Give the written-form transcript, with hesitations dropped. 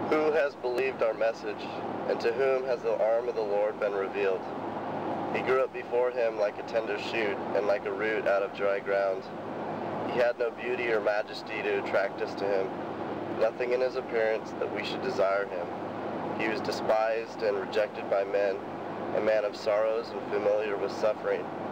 Who has believed our message, and to whom has the arm of the Lord been revealed? He grew up before him like a tender shoot, and like a root out of dry ground. He had no beauty or majesty to attract us to him, nothing in his appearance that we should desire him. He was despised and rejected by men, a man of sorrows and familiar with suffering.